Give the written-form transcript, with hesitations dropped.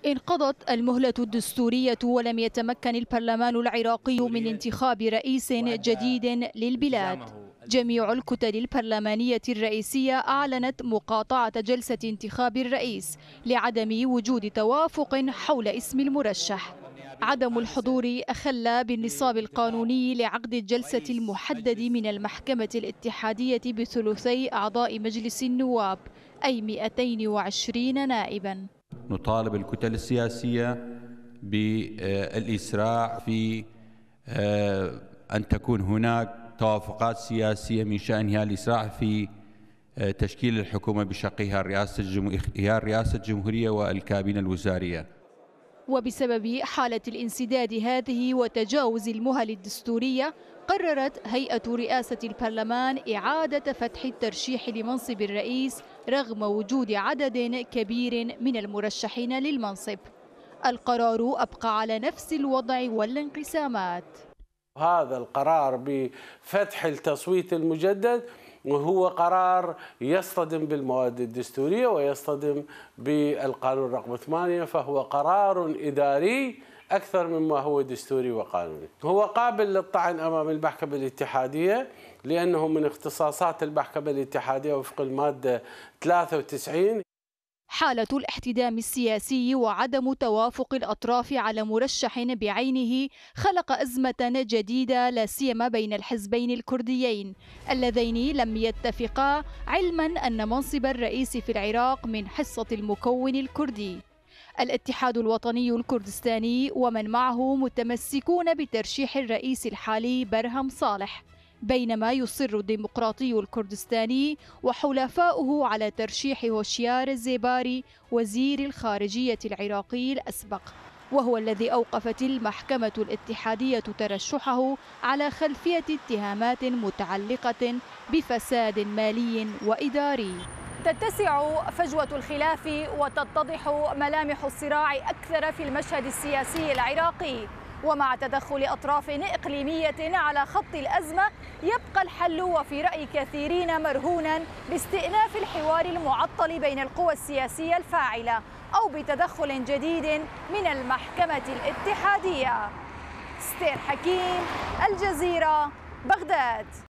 انقضت المهلة الدستورية ولم يتمكن البرلمان العراقي من انتخاب رئيس جديد للبلاد. جميع الكتل البرلمانية الرئيسية أعلنت مقاطعة جلسة انتخاب الرئيس لعدم وجود توافق حول اسم المرشح. عدم الحضور أخل بالنصاب القانوني لعقد الجلسة المحدد من المحكمة الاتحادية بثلثي أعضاء مجلس النواب، أي 220 نائباً. نطالب الكتل السياسية بالإسراع في أن تكون هناك توافقات سياسية من شأنها الإسراع في تشكيل الحكومة بشقها رئاسة الجمهورية والكابينة الوزارية. وبسبب حالة الانسداد هذه وتجاوز المهل الدستورية، قررت هيئة رئاسة البرلمان إعادة فتح الترشيح لمنصب الرئيس رغم وجود عدد كبير من المرشحين للمنصب. القرار أبقى على نفس الوضع والانقسامات. هذا القرار بفتح التصويت المجدد وهو قرار يصطدم بالمواد الدستورية ويصطدم بالقانون رقم 8، فهو قرار إداري أكثر مما هو دستوري وقانوني. هو قابل للطعن أمام المحكمة الاتحادية لأنه من اختصاصات المحكمة الاتحادية وفق المادة 93. حالة الاحتدام السياسي وعدم توافق الأطراف على مرشح بعينه خلق أزمة جديدة لا سيما بين الحزبين الكرديين اللذين لم يتفقا، علما أن منصب الرئيس في العراق من حصة المكون الكردي. الاتحاد الوطني الكردستاني ومن معه متمسكون بترشيح الرئيس الحالي برهم صالح، بينما يصر الديمقراطي الكردستاني وحلفاؤه على ترشيح هوشيار الزيباري وزير الخارجية العراقي الأسبق، وهو الذي أوقفت المحكمة الاتحادية ترشحه على خلفية اتهامات متعلقة بفساد مالي وإداري. تتسع فجوة الخلاف وتتضح ملامح الصراع أكثر في المشهد السياسي العراقي، ومع تدخل أطراف إقليمية على خط الأزمة يبقى الحل وفي رأي كثيرين مرهونا باستئناف الحوار المعطل بين القوى السياسية الفاعلة أو بتدخل جديد من المحكمة الاتحادية. ستير حكيم، الجزيرة، بغداد.